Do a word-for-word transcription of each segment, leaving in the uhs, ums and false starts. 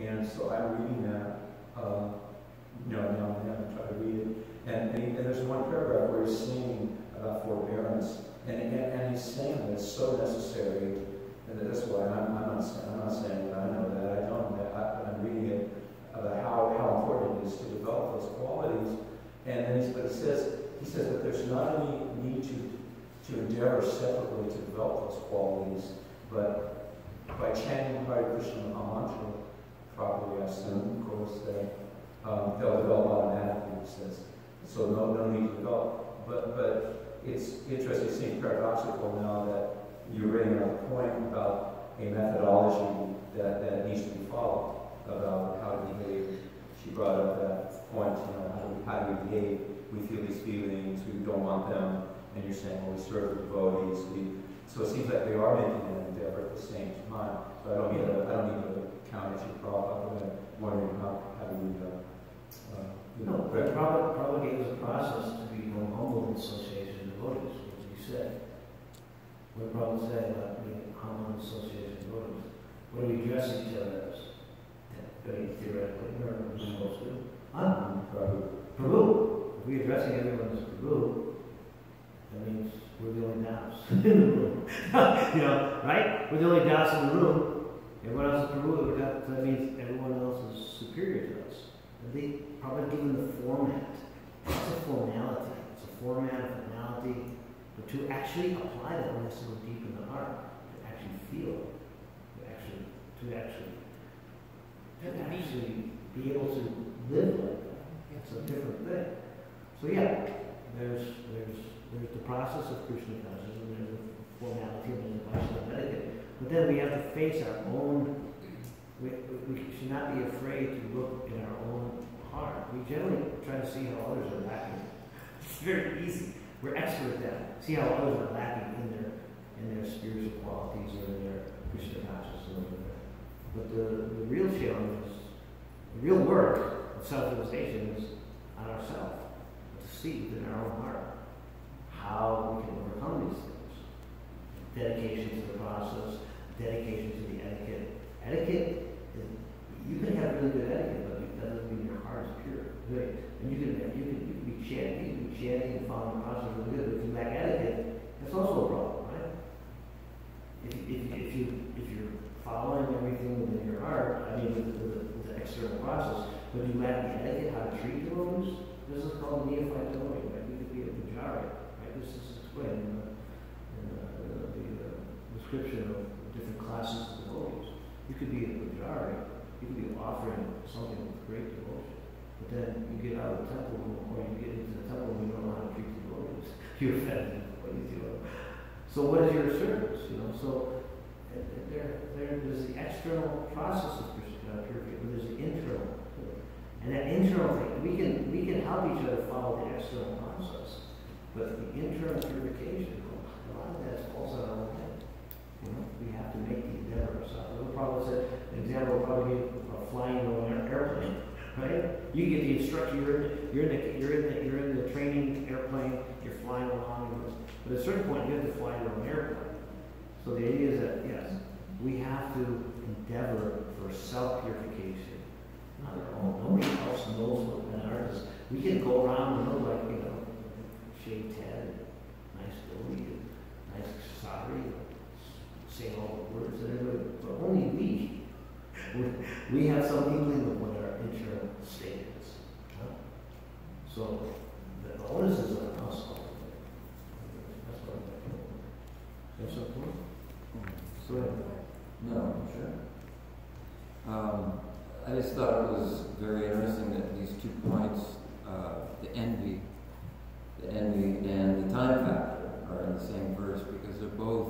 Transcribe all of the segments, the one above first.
And so I'm reading that, uh, you know, now and then I try to read it. And, and, he, and there's one paragraph where he's singing about forbearance, and, and, and he's saying that it's so necessary. And that's why I'm, I'm, not, saying, I'm not saying that I know that, I don't know that, I, but I'm reading it about how, how important it is to develop those qualities. And then he's, but he says, he says that there's not any need to, to endeavor separately to develop those qualities, but by chanting Hare Krishna mantra properly, I assume, of course, that um, they'll develop automatically, he says. So no, no need to develop. But, but it's interesting, it seems paradoxical now that you're bringing up a point about a methodology that, that needs to be followed about how to behave. She brought up that point, you know, how do we, how do we behave? We feel these feelings, we don't want them, and you're saying, well, we serve the devotees. We, so it seems like we are making an endeavor at the same time. So I don't need to, I don't need to count as your problem. I'm wondering how, how do we, uh, uh, you know. No, but Prabhupada, Prabhupada gave us a process to be more humble in association with devotees, as he said. What Prabhupada said about being humble in association with devotees. What do we address each other as? Very theoretically, we're supposed to. Huh? Prabhu. Prabhu. If we're addressing everyone as Prabhu, that means we're the only das in the room. You know, right? We're the only das in the room. Everyone else is Prabhu. That means everyone else is superior to us. And they probably given the format. It's a formality. It's a format, a formality. But to actually apply that one has to go deep in the heart. To actually feel. To actually, to actually, to actually be able to live like that. It's a different thing. So yeah, there's there's there's the process of Krishna consciousness, and there's the formality and the Vaishnava etiquette. But then we have to face our own. We, we should not be afraid to look in our own heart. We generally try to see how others are lacking. It's very easy. We're expert at that. See how others are lacking in their in their spiritual qualities or in their Krishna consciousness. But the, the real challenge is, the real work of self-realization is on ourselves. See within our own heart how we can overcome these things. Dedication to the process, dedication to the etiquette. Etiquette, is, you can have really good etiquette, but that doesn't mean your heart is pure. Good. And you can, you can, you can be chanting, you can be chanting and following the process really good, but if you lack etiquette, that's also a problem, right? If, if, if, you, if you're following everything within your heart, I mean, with the, with the, with the external process, but you lack the etiquette, how to treat the devotees. This is called neophyte devotee, right? You could be a pujari, right? This is explained in the, in the, the, the uh, description of different classes of devotees. You could be a pujari, you could be offering something with great devotion, but then you get out of the temple room, or you get into the temple and you don't know how to treat the devotees. You're offended. What do you do? So what is your service? You know, so there, there, there's the external process of purity, but there's the internal. And that internal thing, we can we can help each other follow the external process, but the internal purification, a lot of that falls on our own head. You know, we have to make the endeavor ourselves. The problem said, an example would probably be uh, flying on an airplane, right? You get the instruction. You're in the, you're in the you're in the you're in the training airplane. You're flying along, but at a certain point, you have to fly your own airplane. So the idea is that yes, we have to endeavor for self purification. On our own. Nobody else knows what an artist. We can go around and look like, you know, shaved head, nice goatee, nice sari, saying all the words and everybody, but only we. We have some inkling of what our internal state is. Huh? So the onus is on us all. That's what I'm thinking. Is there something? Go ahead. No, sure. Um, I just thought it was very interesting that these two points, uh, the envy, the envy and the time factor are in the same verse because they're both,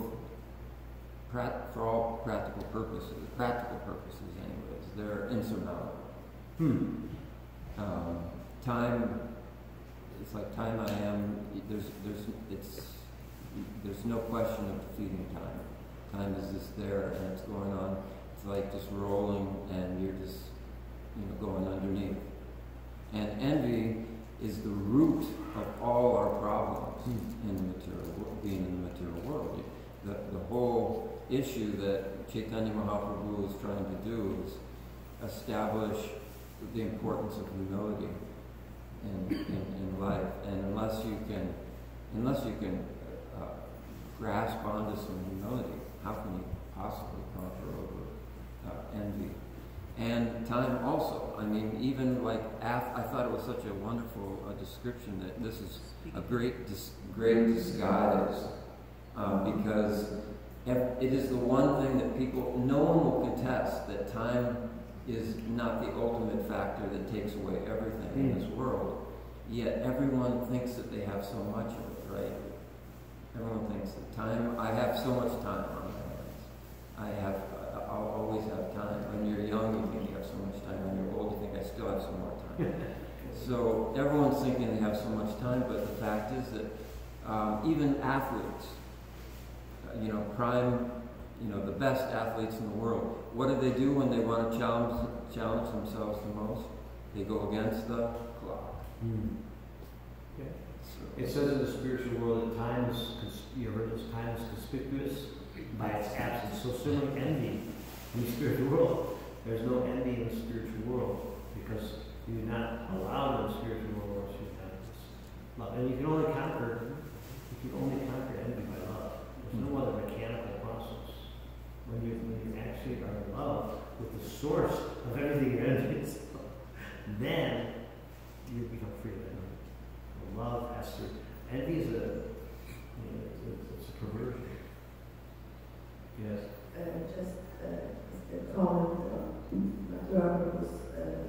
prat- for all practical purposes, practical purposes anyways, they're insurmountable. Hmm. Um, time, it's like time I am, there's, there's, it's, there's no question of defeating time. Time is just there and it's going on. It's like just rolling and you're just, you know, going underneath. And envy is the root of all our problems mm. in the material world, being in the material world. The, the whole issue that Chaitanya Mahaprabhu is trying to do is establish the importance of humility in, in, in life. And unless you can, unless you can uh, grasp onto some humility, how can you possibly conquer over uh, envy? And time also. I mean, even like, af- I thought it was such a wonderful uh, description that this is a great, dis- great disguise, um, because ev- it is the one thing that people, no one will contest that time is not the ultimate factor that takes away everything mm. in this world. Yet everyone thinks that they have so much of it, right? Everyone thinks that time, I have so much time on my hands. I have, I'll always have time. When you're young, you think you have so much time. When you're old, you think I still have some more time. So everyone's thinking they have so much time, but the fact is that um, even athletes, uh, you know, prime, you know, the best athletes in the world, what do they do when they want to challenge challenge themselves the most? They go against the clock. Mm. Okay. So, it says in the spiritual world that time is, you heard this, time is conspicuous by its absence. So similar envy in the spiritual world. There's no envy in the spiritual world because you're not allowed in the spiritual world or you have love. And you can only conquer, you can only conquer envy by love. There's no other mechanical process. When you when you actually are in love with the source of everything you're envious of, then you become free of envy. Love has to. Envy is a, you know, it's, it's a perversion. Yes. Uh, just uh, a comment. Uh, was, uh,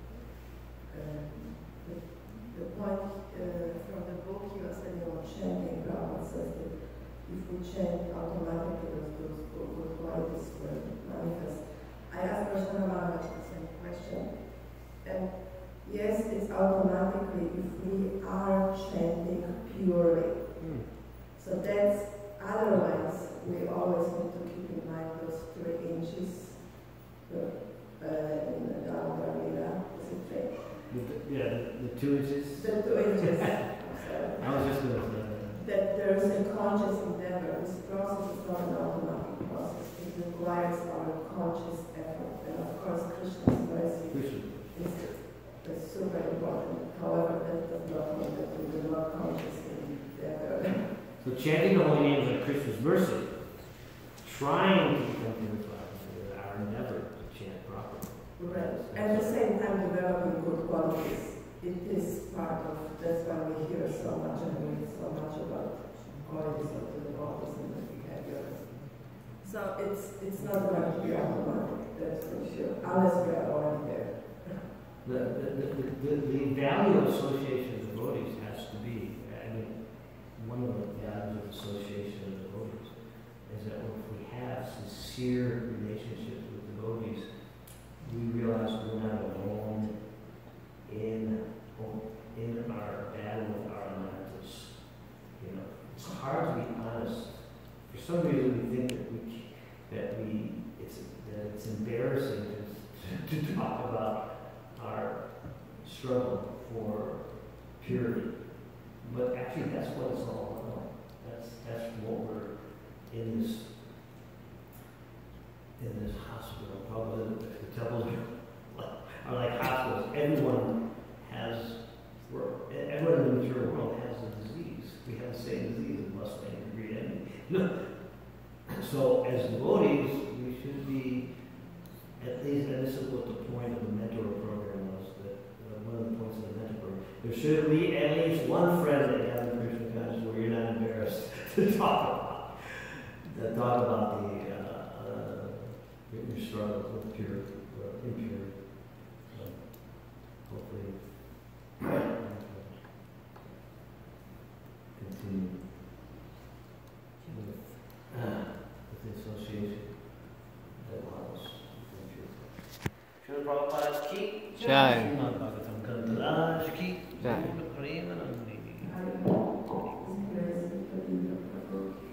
uh, the, the point uh, from the book you are saying about chanting, Prabhupada says that if we chant automatically, those, those good qualities will manifest. I asked Krishna Maharaj the same question. And yes, it's automatically if we are chanting purely. Mm. So that's, otherwise, we always need to keep in mind those three inches uh, in the Dhamma is it three? The, yeah, the, the two inches. The two inches. I was just going to say that there is a conscious endeavor. This process is not an automatic process. It requires our conscious effort. And of course, Krishna's mercy Krishna. is, is super important. However, that does not mean that we do not consciously endeavor. So chanting the holy names of Krishna's mercy, trying to become purified, is our endeavor to chant properly. Right. At the same time, developing good qualities. It is part of, that's why we hear so much and read so much about qualities of the devotees and the behavior. So it's it's not going to be automatic, that's for sure, unless we are already there. The, the, the, the, the value of association of devotees has to be, I mean, one of the values of association of devotees is that if we have sincere relationships with devotees, we realize we're not alone in in our battle with our lenses. You know, it's hard to be honest. For some reason, we think that we that we it's that it's embarrassing to, to talk about our struggle for purity. But actually, that's what it's all about. That's that's what we're in this in this hospital. Probably the temples are like hospitals. Everyone has, everyone in the material world has a disease. We have the same disease of lust, anger, greed, envy. So, as devotees, we should be at least, and this is what the point of the mentor program was. That uh, one of the points of the mentor program, there should be at least one friend that you have in Krishna consciousness where you're not embarrassed to talk about, to talk about the uh, uh, your struggles with purity or impurity. So, hopefully. Continue with, uh, with the association that allows Srila Prabhupada's ki Jai. Srimad Bhagavatam Grantaraj ki Jai. Prema Nandini. I